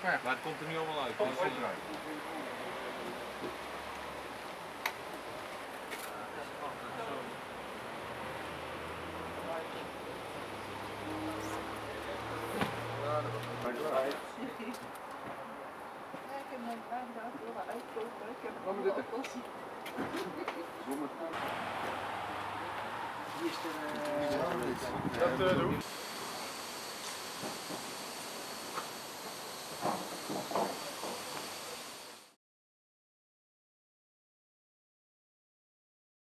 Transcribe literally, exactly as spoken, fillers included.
Maar, ja. maar het komt er nu allemaal uit. Komt er uit. Dat uh, doe ik.